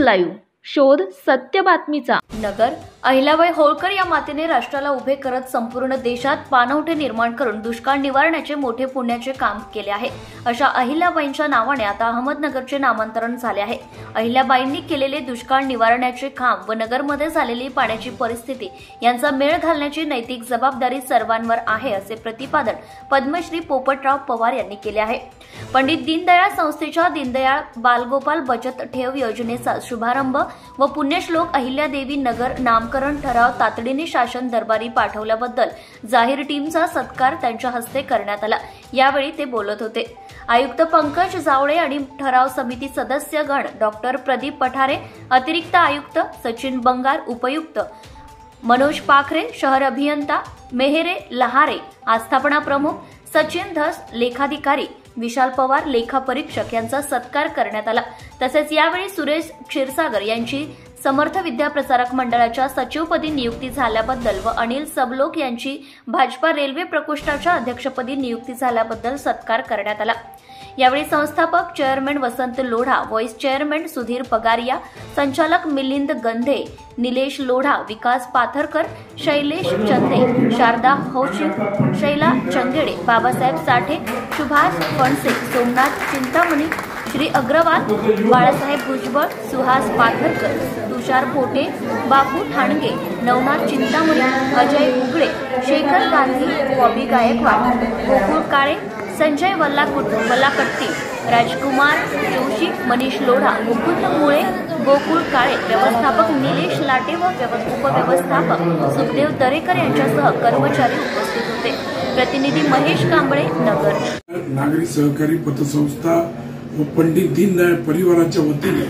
Live शोध सत्य बातमीचा। नगर अहिल्याबाई होळकर या मातेने राष्ट्राला उभे करत संपूर्ण देशात पाणवठे निर्माण करून दुष्काळ निवारण्याचे मोठे पुण्याचे काम केले आहे। अशा अहिल्याबाईंच्या नावाने आता अहमदनगरचे नामांतरण झाले आहे। अहिल्याबाईंनी केलेले दुष्काळ निवारण्याचे काम व नगरमध्ये झालेली पाण्याची परिस्थिती यांचा मेळ घालण्याची नैतिक जबाबदारी सर्वांवर आहे, असे प्रतिपादन पद्मश्री पोपटराव पवार यांनी केले आहे। पंडित दीनदयाळ संस्थेच्या दीनदयाळ बालगोपाल बचत ठेव योजनेचा शुभारंभ व पुण्यश्लोक अहिल्यादेवी नगर नामकरण ठराव तातडीने शासन दरबारी पाठवल्याबद्दल जाहीर टीमचा सत्कार त्यांच्या हस्ते करण्यात आला। यावेळी ते बोलत होते। आयुक्त पंकज जावळे आणि ठराव समिती सदस्य गण डॉक्टर प्रदीप पठारे, अतिरिक्त आयुक्त सचिन बंगार, उपयुक्त मनोज पाखरे, शहर अभियंता मेहरे लहारे, आस्थापना प्रमुख सचिन धस, लेखाधिकारी विशाल पवार, लेखा परीक्षक यांचा सत्कार करण्यात आला। तसेच यावेळी सुरेश क्षीरसागर यांची समर्थ विद्या प्रसारक मंडळाच्या सचिवपदी नियुक्ती झाल्याबद्दल व अनिल सबलोक यांची भाजपा रेल्वे प्रकोष्ठाच्या अध्यक्षपदी नियुक्ती झाल्याबद्दल सत्कार करण्यात आला। यावेळी संस्थापक chairman Vasant Lodha, vice chairman Sudhir Pagariya, संचालक मिलिंद गंधे, निलेश लोढा, विकास पाथरकर, शैलेश चंदे, शारदा हौशी, शैला चंगेडे, बाबासाहेब साठे, सुभाष फणसे, सोमनाथ चिंतामणी, श्री अग्रवाल, बाळासाहेब भुजबळ, सुहास पाथरकर, तुषार पोटे, बापू ठाणगे, नवनाथ चिंतामणी, अजय उगळे, शेखर गांधी, बॉबी गायकवाड, गोकुळ काळे, संजय वल्लाकट्टी, राजकुमार जोशी, मनीष लोढा, मुकुंद मुळे, गोकुळ काळे, व्यवस्थापक निलेश लाटे व उपव्यवस्थापक सुखदेव दरेकर यांच्यासह कर्मचारी उपस्थित होते। प्रतिनिधी महेश कांबळे, नगर। नागरी सहकारी पतसंस्था व पंडित दीनदयाळ परिवाराच्या वतीने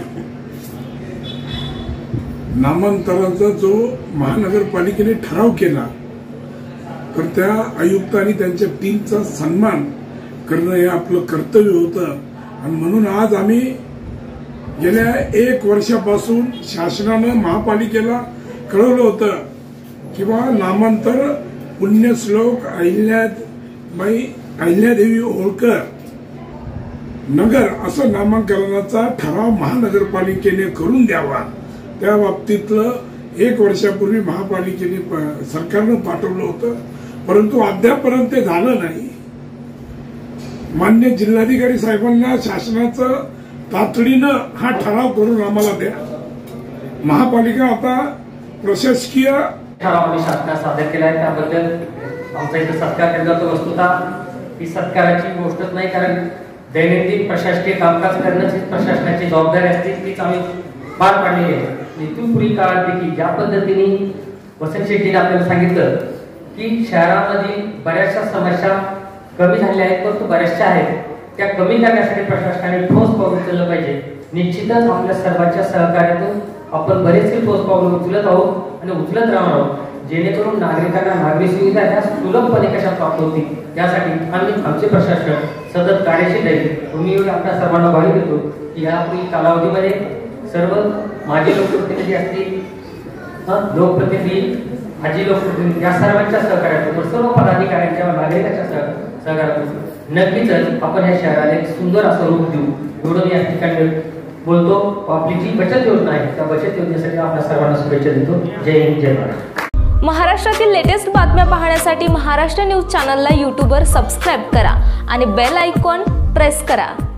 नामांतराचा जो महानगरपालिकेने ठराव केला, तर त्या आयुक्त आणि त्यांच्या टीमचा सन्मान करणं हे आपलं कर्तव्य होतं। आणि म्हणून आज आम्ही गेल्या 1 वर्षापासून शासनानं महापालिकेला कळवलं होतं की बा नामांतर पुण्यश्लोक अहिल्यादेवी होळकर नगर असं नामांकनाचा ठराव महानगरपालिकेने करून द्यावा। त्या बाबतीतलं 1 वर्षापूर्वी महापालिकेने सरकारनं पाठवलं होतं, परंतु अद्यापर्यंत ते झालं नाही। मान्य जिल्हाधिकारी साहेबांना शासनाचं तातडीनं हा ठराव करून आम्हाला द्या। महापालिका आता प्रशासकीय ठराव शासनाने सादर केला आहे, त्याबद्दल आमचा इथे सत्कार केला जातो। वस्तुतः ही सत्काराची गोष्टच नाही, कारण दैनंदिन प्रशासकीय कामकाज करणंच ही प्रशासनाची जबाबदारी असते, तीच आम्ही पार पाडलेली आहे। इथून पुढील काळात देखील ज्या पद्धतीने वसंत शेट्टीने आपल्याला सांगितलं की शहरामधील बऱ्याचशा समस्या कमी झाल्या आहेत, परंतु बऱ्याचशा आहेत त्या कमी करण्यासाठी प्रशासनाने ठोस पाऊल उचललं पाहिजे। निश्चितच आपल्या सर्वांच्या सहकार्यातून आपण बरेचसे ठोस पाऊल उचलत आहोत आणि उचलत राहणार आहोत, जेणेकरून नागरिकांना नागरी सुविधा ह्या सुलभपणे कशा प्राप्त होतील यासाठी आम्ही आमचे प्रशासन सतत कार्यशील राहील। तुम्ही आपल्या सर्वांना ग्वाही देतो की यापुढील कालावधीमध्ये सर्व माजी लोकप्रतिनिधी असतील, लोकप्रतिनिधी, माजी लोकप्रतिनिधी या सर्वांच्या सहकार्यातून, सर्व पदाधिकाऱ्यांच्या नागरिकांच्या सहकार्यातून नक्कीच आपण या शहराला एक सुंदर असं रूप देऊ, एवढं या ठिकाणी बोलतो। आपली जी बचत योजना आहे त्या बचत योजनेसाठी आपल्या सर्वांना शुभेच्छा देतो। जय हिंद, जय महाराष्ट्र। महाराष्ट्रातील लेटेस्ट बातम्या पाहण्यासाठी महाराष्ट्र न्यूज चॅनलला यूट्यूबवर सबस्क्राईब करा आणि बेल आयकॉन प्रेस करा।